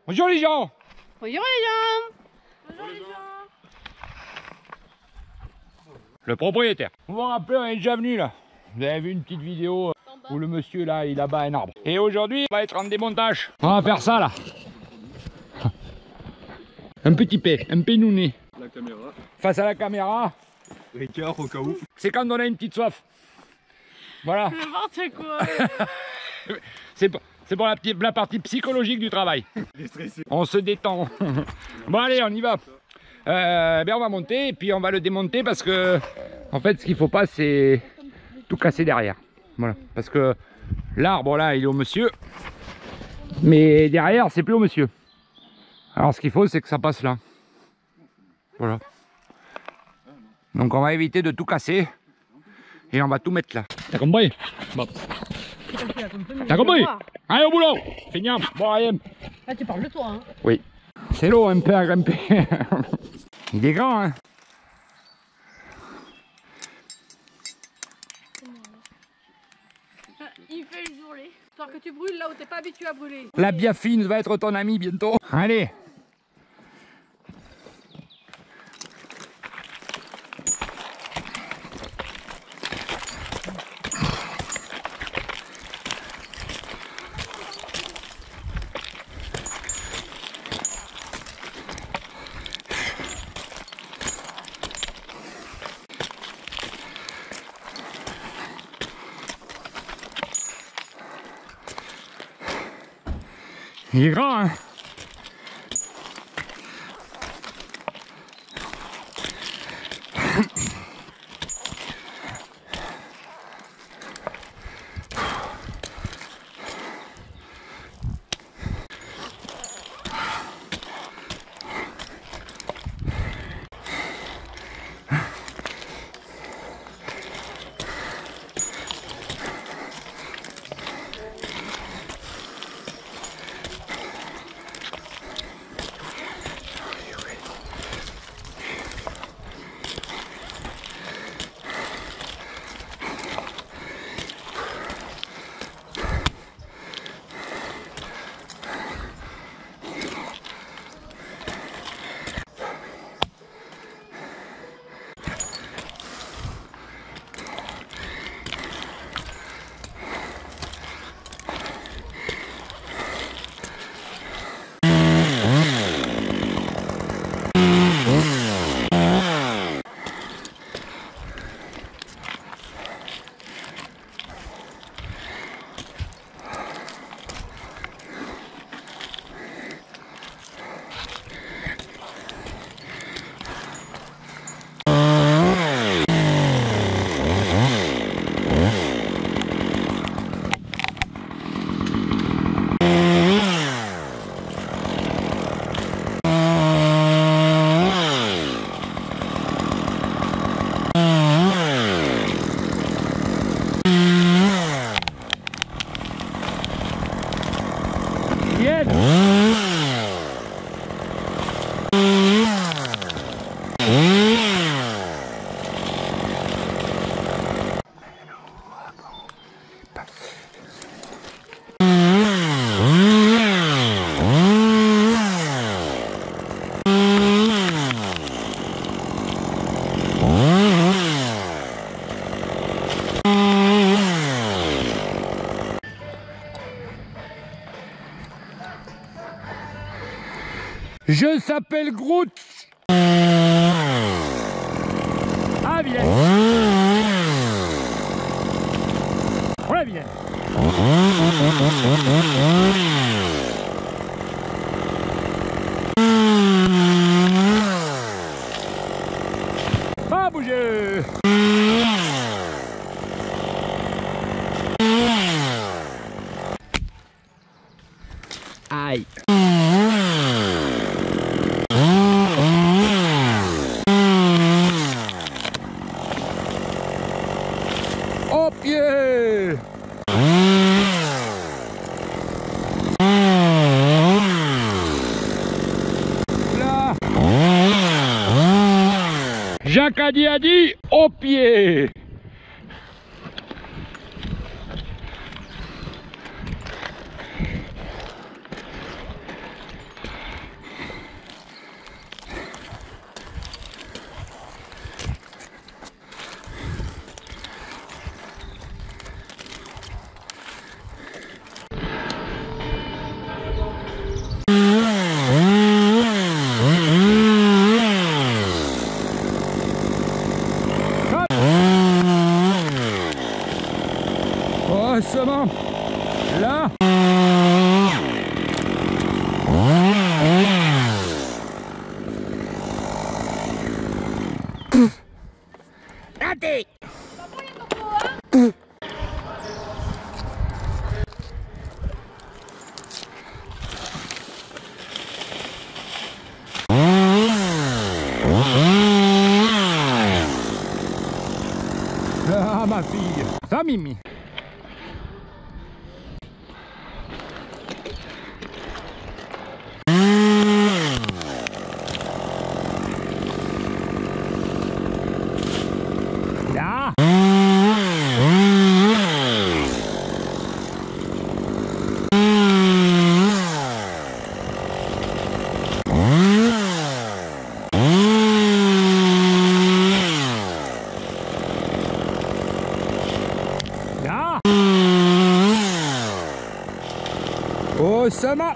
Bonjour les gens. Bonjour les gens. Bonjour les gens. Le propriétaire. Vous vous rappelez, on est déjà venu là. Vous avez vu une petite vidéo où le monsieur là, il abat un arbre. Et aujourd'hui, on va être en démontage. On va faire ça là. Un petit P, un pénouné. La caméra. Face à la caméra. Ricard au cas où. C'est quand on a une petite soif. Voilà. N'importe quoi. C'est pour la partie psychologique du travail. Il est stressé. On se détend. Bon allez, on y va. Ben on va monter et puis on va le démonter parce que en fait ce qu'il faut pas c'est tout casser derrière. Voilà. Parce que l'arbre là il est au monsieur. Mais derrière c'est plus au monsieur. Alors ce qu'il faut c'est que ça passe là. Voilà. Donc on va éviter de tout casser. Et on va tout mettre là. T'as compris? Bon. T'as compris? Allez au boulot! Feignant, bon allez. Ah, tu parles de toi, hein? Oui. C'est long un peu à grimper. Il est grand, hein? Il fait le journée. Histoire que tu brûles là où t'es pas habitué à brûler. La biafine va être ton ami bientôt. Allez. Il est grand, hein? Je s'appelle Groot. Ah, vilaine. Voilà, vilaine. Pas bouger. Aïe. Au pied. Là. Jacques a dit au pied. Oh, seulement là. Raté. Ah, ma fille. Ça, Mimi. Là. Là. Oh, sama.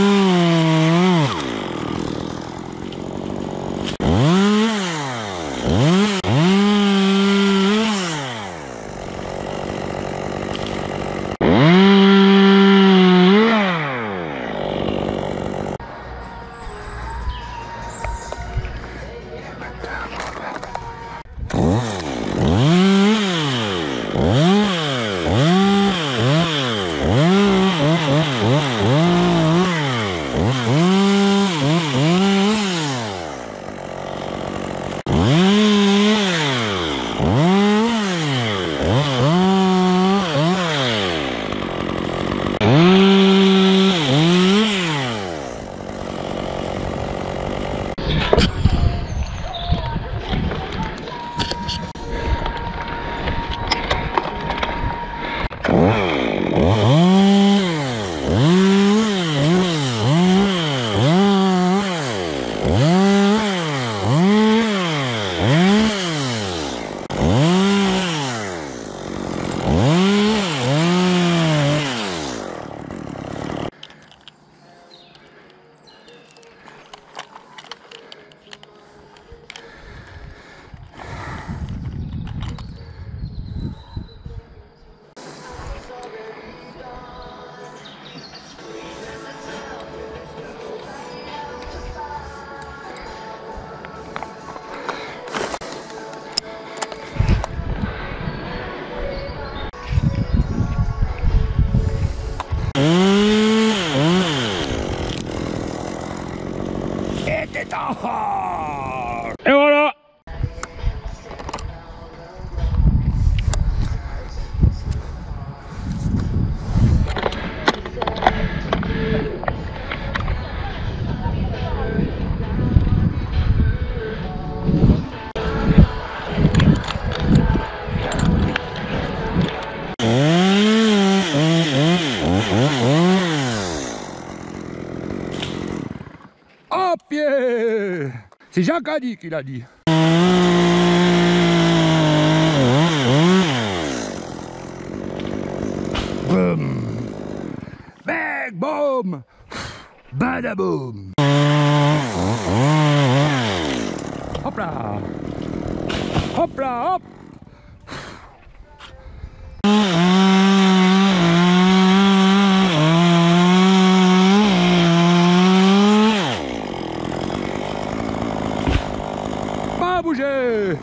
Et voilà. À pied. C'est Jacques Adi qui l'a dit. Boum. Bang, boum. Badaboum. Hop là. Hop là, hop. Pas bouger.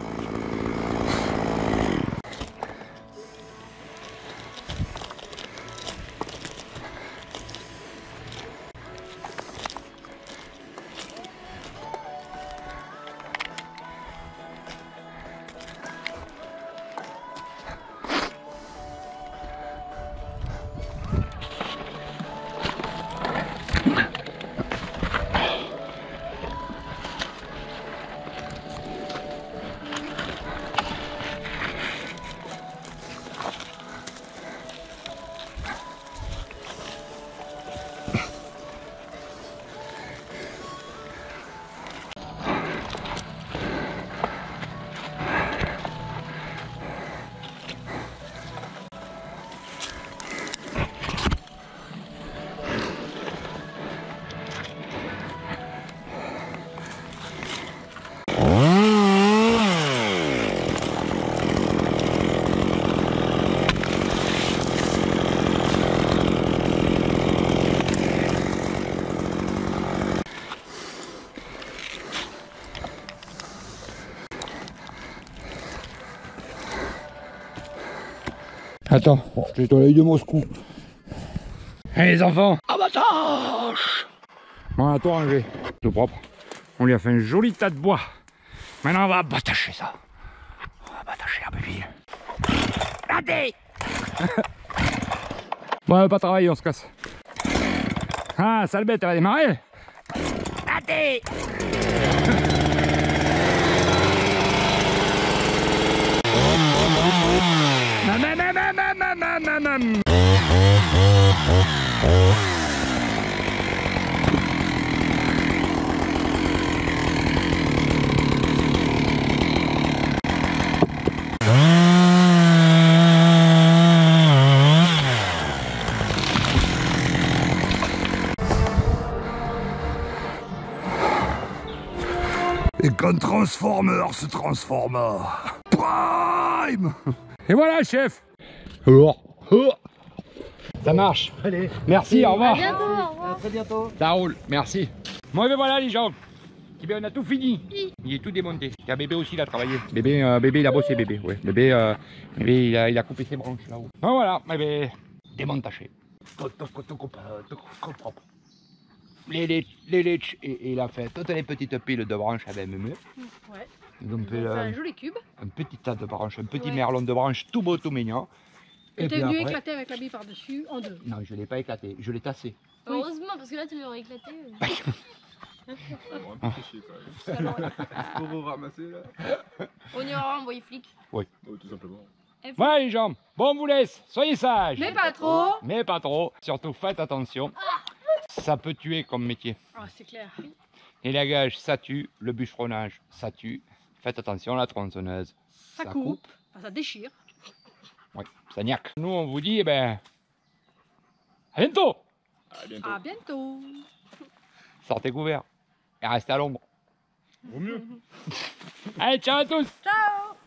Attends, j'ai ton œil de Moscou. Allez les enfants, abattage. Bon, à toi Angers, tout propre. On lui a fait un joli tas de bois. Maintenant on va abattacher ça. On va abattacher la bébé. Regardez. Bon, on va pas travailler, on se casse. Ah, sale bête, elle va démarrer. Regardez. Et quand Transformer se transforma. Prime. Et voilà, chef. Ça marche. Allez. Merci, au revoir. À bientôt, au revoir. À très bientôt. Ça roule, merci. Bon, et ben voilà les gens. Eh bien, on a tout fini. Il est tout démonté. Il y a bébé aussi, il a travaillé. Bébé, bébé il a bossé, bébé. Ouais. Bébé, bébé il a coupé ses branches là-haut. Bon, voilà, bébé, démontaché. Les et il a fait toutes les petites piles de branches avec Mémé. Ouais. Donc, On fait un joli cube. un petit tas de branches, un petit Ouais. merlon de branches tout beau, tout mignon. Et Et t'es puis venu après... éclater avec la bille par-dessus en deux. Non, je ne l'ai pas éclaté, je l'ai tassé. Heureusement, parce que là, tu l'aurais éclaté. On va un peu chier quand même. Faut vous ramasser là. On y aura envoyé flic. Oh, tout simplement. Voilà les gens, bon on vous laisse, soyez sages. Mais pas trop. Mais pas trop, surtout faites attention. Ça peut tuer comme métier. Ah, c'est clair. Les lagages, ça tue. Le bûcheronnage, ça tue. Faites attention, la tronçonneuse, Ça coupe. Enfin, ça déchire. Oui, ça niaque. Nous, on vous dit, eh ben, à bientôt. À bientôt. À bientôt. Sortez couverts et restez à l'ombre. Vaut mieux. Allez, ciao à tous. Ciao.